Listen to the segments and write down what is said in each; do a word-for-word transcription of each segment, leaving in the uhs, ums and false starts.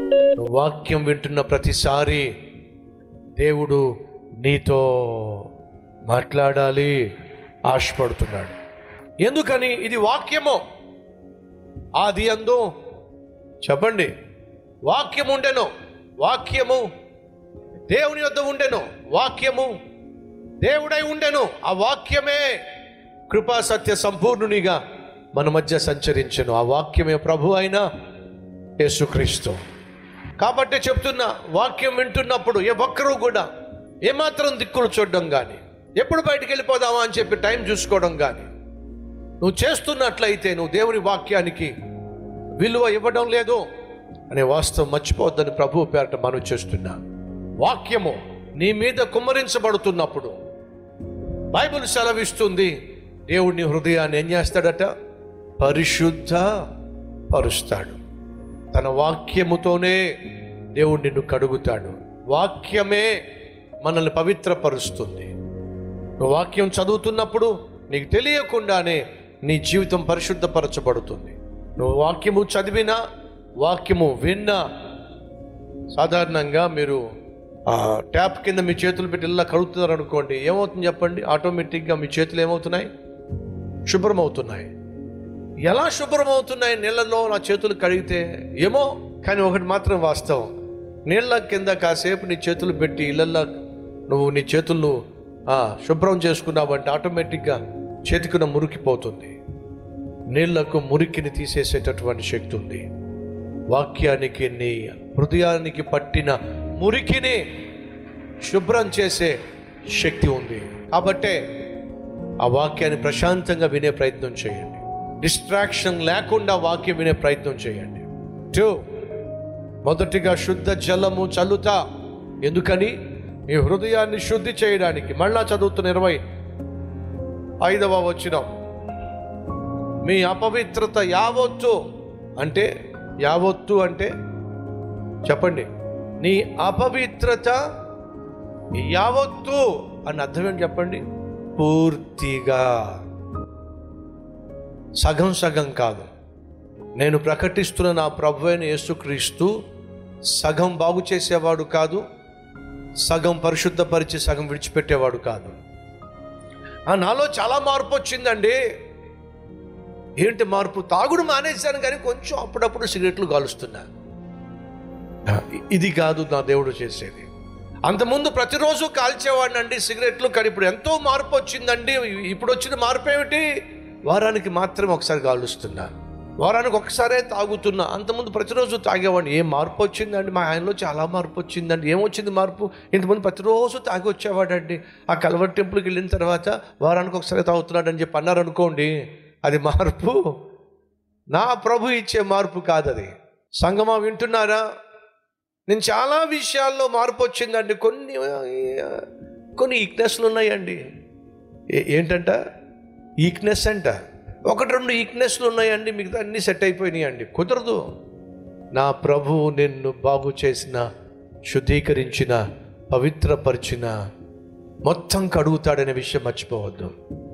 నువ్వు వాక్యం వింటున్న ప్రతిసారి దేవుడు నీతో మాట్లాడాలి ఆశపడుతున్నాడు. ఎందుకని? ఇది వాక్యము. ఆది యందు చెప్పండి, వాక్యము ఉండెను, వాక్యము దేవుని యొద్ద ఉండెను, వాక్యము దేవుడై ఉండెను. ఆ వాక్యమే కృపా సత్య సంపూర్ణునిగా మన మధ్య సంచరించెను. ఆ వాక్యమే ప్రభు అయిన యేసుక్రీస్తు. కాబట్టి చెప్తున్నా, వాక్యం వింటున్నప్పుడు ఏ ఒక్కరూ కూడా ఏమాత్రం దిక్కులు చూడడం కానీ, ఎప్పుడు బయటికి వెళ్ళిపోదామా అని చెప్పి టైం చూసుకోవడం కానీ నువ్వు చేస్తున్నట్లయితే నువ్వు దేవుని వాక్యానికి విలువ ఇవ్వడం లేదు అనే వాస్తవం మర్చిపోవద్దని ప్రభు పేరట మనం చేస్తున్నా. వాక్యము నీ మీద కుమ్మరించబడుతున్నప్పుడు బైబిల్ సెలవిస్తుంది, దేవుడిని హృదయాన్ని ఏం చేస్తాడట? పరిశుద్ధ పరుస్తాడు. తన వాక్యముతోనే దేవుడు నిన్ను కడుగుతాడు. వాక్యమే మనల్ని పవిత్రపరుస్తుంది. నువ్వు వాక్యం చదువుతున్నప్పుడు నీకు తెలియకుండానే నీ జీవితం పరిశుద్ధపరచబడుతుంది. నువ్వు వాక్యము చదివినా, వాక్యము విన్నా, సాధారణంగా మీరు ట్యాప్ కింద మీ చేతులు పెట్టి ఇలా కడుగుతున్నారు అనుకోండి, ఏమవుతుంది చెప్పండి? ఆటోమేటిక్గా మీ చేతులు ఏమవుతున్నాయి? శుభ్రమవుతున్నాయి. ఎలా శుభ్రమవుతున్నాయి? నీళ్ళలో నా చేతులు కడిగితే ఏమో, కానీ ఒకటి మాత్రం వాస్తవం, నీళ్ళ కింద కాసేపు నీ చేతులు పెట్టి ఇళ్ళల్లో నువ్వు నీ చేతులను శుభ్రం చేసుకున్నావంటే ఆటోమేటిక్గా చేతికున్న మురికిపోతుంది. నీళ్లకు మురికిని తీసేసేటటువంటి శక్తి ఉంది. వాక్యానికి, నీ హృదయానికి పట్టిన మురికిని శుభ్రం చేసే శక్తి ఉంది. కాబట్టే ఆ వాక్యాన్ని ప్రశాంతంగా వినే ప్రయత్నం చేయండి. డిస్ట్రాక్షన్ లేకుండా వాక్యం వినే ప్రయత్నం చేయండి. టూ, మొదటిగా శుద్ధ జలము చల్లుతా. ఎందుకని? మీ హృదయాన్ని శుద్ధి చేయడానికి. మళ్ళా చదువుతున్న ఇరవై ఐదవ వచనం, మీ అపవిత్రత యావత్తు అంటే, యావత్తు అంటే చెప్పండి, నీ అపవిత్రత యావత్తు అని అర్థం ఏంటి చెప్పండి? పూర్తిగా, సగం సగం కాదు. నేను ప్రకటిస్తున్న నా ప్రభు అయిన యేసుక్రీస్తు సగం బాగు చేసేవాడు కాదు, సగం పరిశుద్ధపరిచి సగం విడిచిపెట్టేవాడు కాదు. నాలో చాలా మార్పు వచ్చిందండి. ఏంటి మార్పు? తాగుడు మానేశాను కానీ కొంచెం అప్పుడప్పుడు సిగరెట్లు కాలుస్తున్నా. ఇది కాదు నా దేవుడు చేసేది. అంతకుముందు ప్రతిరోజు కాల్చేవాడిని అండి సిగరెట్లు, కానీ ఇప్పుడు ఎంతో మార్పు వచ్చిందండి. ఇప్పుడు వచ్చిన మార్పు ఏమిటి? వారానికి మాత్రం ఒకసారి కాలుస్తున్నా, వారానికి ఒకసారే తాగుతున్నా. అంతకుముందు ప్రతిరోజు తాగేవాడిని. ఏం మార్పు వచ్చిందండి? మా ఆయనలో చాలా మార్పు వచ్చిందండి. ఏమొచ్చింది మార్పు? ఇంతకుముందు ప్రతిరోజు తాగి వచ్చేవాడండి. ఆ కల్వర్ టెంపుల్కి వెళ్ళిన తర్వాత వారానికి ఒకసారి తాగుతున్నాడు అని చెప్పి అన్నారు అనుకోండి, అది మార్పు? నా ప్రభు ఇచ్చే మార్పు కాదు అది. సంగమా వింటున్నారా? నేను చాలా విషయాల్లో మార్పు వచ్చిందండి. కొన్ని కొన్ని ఈక్నెస్లు ఉన్నాయండి. ఏంటంట? ఈక్నెస్ అంట. ఒకటి రెండు ఈక్నెస్లు ఉన్నాయండి, మిగతా అన్నీ సెట్ అయిపోయినాయి అండి. కుదరదు. నా ప్రభువు నిన్ను బాగు చేసిన, శుద్ధీకరించిన, పవిత్రపరిచిన, మొత్తం కడుగుతాడనే విషయం మర్చిపోవద్దు.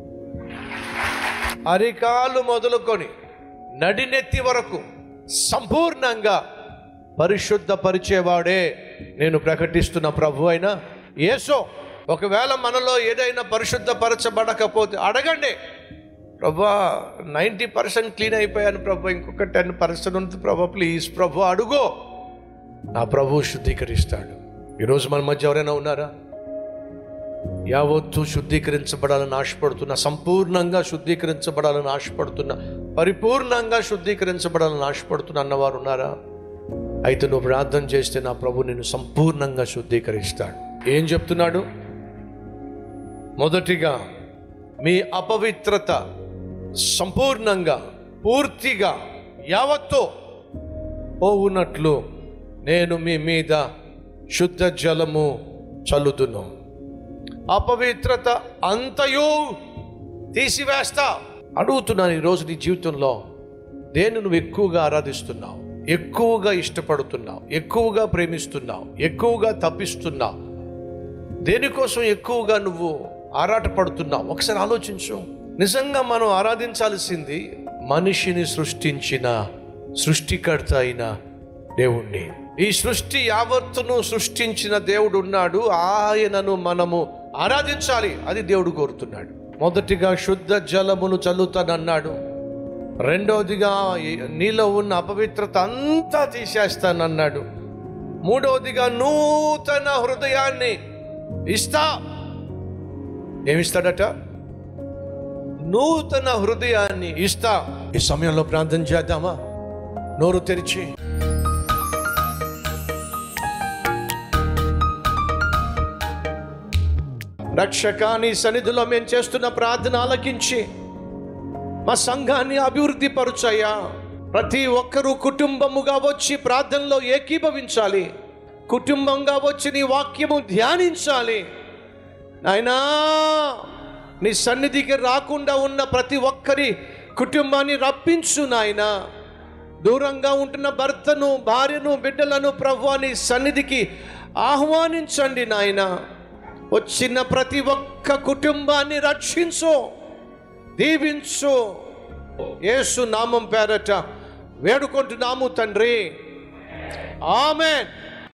అరికాలు మొదలుకొని నడినెత్తి వరకు సంపూర్ణంగా పరిశుద్ధపరిచేవాడే నేను ప్రకటిస్తున్న ప్రభు అయిన యేసు. ఒకవేళ మనలో ఏదైనా పరిశుద్ధపరచబడకపోతే అడగండి, ప్రభా నైంటీ పర్సెంట్ క్లీన్ అయిపోయాను ప్రభు, ఇంకొక టెన్ పర్సెంట్ ఉంది ప్రభు, ప్లీజ్ ప్రభు అడుగు. నా ప్రభు శుద్ధీకరిస్తాడు. ఈరోజు మన మధ్య ఎవరైనా ఉన్నారా? యావత్తు శుద్ధీకరించబడాలని ఆశపడుతున్నా, సంపూర్ణంగా శుద్ధీకరించబడాలని ఆశపడుతున్నా, పరిపూర్ణంగా శుద్ధీకరించబడాలని ఆశపడుతున్నా అన్నవారు ఉన్నారా? అయితే నువ్వు ప్రార్థన చేస్తే నా ప్రభు నిన్ను సంపూర్ణంగా శుద్ధీకరిస్తాడు. ఏం చెప్తున్నాడు? మొదటిగా మీ అపవిత్రత సంపూర్ణంగా, పూర్తిగా, యావత్తు పోవునట్లు నేను మీ మీద శుద్ధ జలము చల్లుదును. అపవిత్రత అంతయు తీసివేస్తా. అడుగుతున్నాను, ఈరోజు నీ జీవితంలో దేన్ని నువ్వు ఎక్కువగా ఆరాధిస్తున్నావు, ఎక్కువగా ఇష్టపడుతున్నావు, ఎక్కువగా ప్రేమిస్తున్నావు, ఎక్కువగా తప్పిస్తున్నావు? దేనికోసం ఎక్కువగా నువ్వు ఆరాటపడుతున్నావు? ఒకసారి ఆలోచించు. నిజంగా మనం ఆరాధించాల్సింది మనిషిని సృష్టించిన సృష్టికర్త అయిన దేవుణ్ణి. ఈ సృష్టి యావత్తును సృష్టించిన దేవుడు ఉన్నాడు, ఆయనను మనము ఆరాధించాలి. అది దేవుడు కోరుతున్నాడు. మొదటిగా శుద్ధ జలమును చల్లుతానన్నాడు. రెండవదిగా నీలో ఉన్న అపవిత్రత అంతా తీసేస్తానన్నాడు. మూడవదిగా నూతన హృదయాన్ని ఇస్తా. ఏమిస్తాడట? నూతన హృదయాన్ని ఇస్తా. ఈ సమయంలో ప్రార్థన చేద్దామా? నోరు తెరిచి రక్షక, నీ సన్నిధిలో మేము చేస్తున్న ప్రార్థన ఆలకించి మా సంఘాన్ని అభివృద్ధి పరుచయ్యా. ప్రతి ఒక్కరూ కుటుంబముగా వచ్చి ప్రార్థనలో ఏకీభవించాలి, కుటుంబంగా వచ్చి నీ వాక్యము ధ్యానించాలి. నాయనా, నీ సన్నిధికి రాకుండా ఉన్న ప్రతి ఒక్కరి కుటుంబాన్ని రప్పించు నాయనా. దూరంగా ఉంటున్న భర్తను, భార్యను, బిడ్డలను ప్రభువా నీ సన్నిధికి ఆహ్వానించండి నాయనా. వచ్చిన ప్రతి ఒక్క కుటుంబాన్ని రక్షించు, దీవించు. యేసు నామం పేరట వేడుకుంటున్నాము తండ్రి, ఆమేన్.